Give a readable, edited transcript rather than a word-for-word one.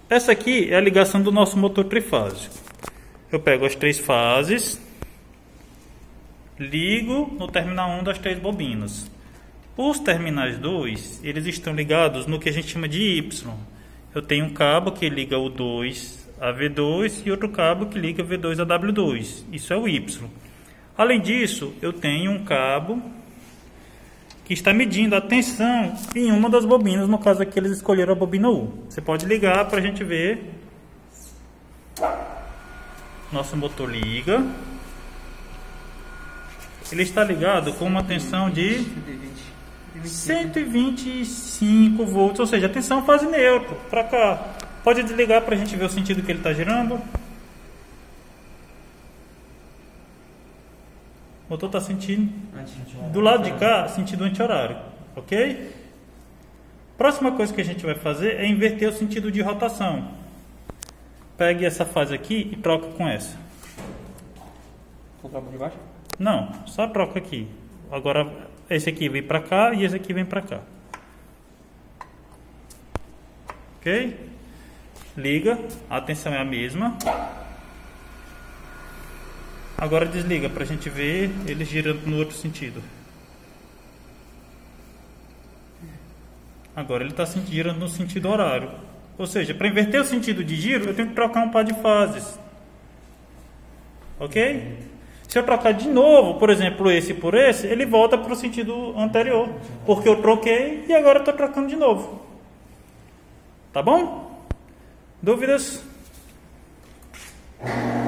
Essa aqui é a ligação do nosso motor trifásico. Eu pego as 3 fases, ligo no terminal 1 das 3 bobinas. Os terminais 2, eles estão ligados no que a gente chama de Y. Eu tenho um cabo que liga o 2 a V2 e outro cabo que liga V2 a W2. Isso é o Y. Além disso, eu tenho um cabo que está medindo a tensão em uma das bobinas. No caso aqui, eles escolheram a bobina U. Você pode ligar para a gente ver. Nosso motor liga. Ele está ligado com uma tensão de 125 volts, ou seja, a tensão fase neutro, para cá. Pode desligar para a gente ver o sentido que ele está girando. O motor está sentindo do lado de cá, sentido anti-horário, ok? Próxima coisa que a gente vai fazer é inverter o sentido de rotação. Pegue essa fase aqui e troca com essa. Vou trocar de baixo? Não, só troca aqui. Agora esse aqui vem para cá e esse aqui vem para cá. Ok? Liga, a tensão é a mesma. Agora desliga para a gente ver ele girando no outro sentido. Agora ele está girando no sentido horário. Ou seja, para inverter o sentido de giro, eu tenho que trocar um par de fases. Ok? Se eu trocar de novo, por exemplo, esse por esse, ele volta para o sentido anterior. Porque eu troquei e agora eu estou trocando de novo. Tá bom? Dúvidas?